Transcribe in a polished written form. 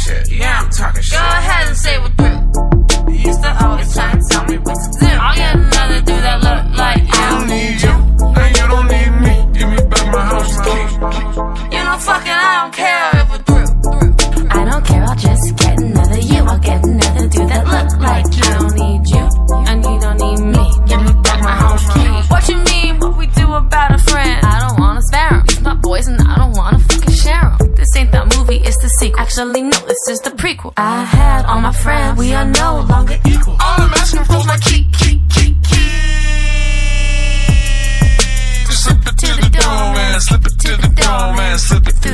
shit. Yeah, I'm talking shit. Go ahead and say what through. You used to always try and tell me what to do. I'll get another dude that look like you. I don't need you, and you don't need me. Give me back my house key. You know, fucking, I don't care if we're through. I don't care, I'll just get another you. I'll get another dude that look like you. I don't need you, and you don't need me. Give me back my house key. What you mean, what we do about a friend? I don't wanna spare 'em. These my boys and I don't wanna fucking share 'em. This ain't that movie, it's the sequel. Actually, no, this is the prequel. I had all my friends, we are no longer equal. All I'm asking for is my key. Just slip it to the door, man. Slip it to the door, man. Slip it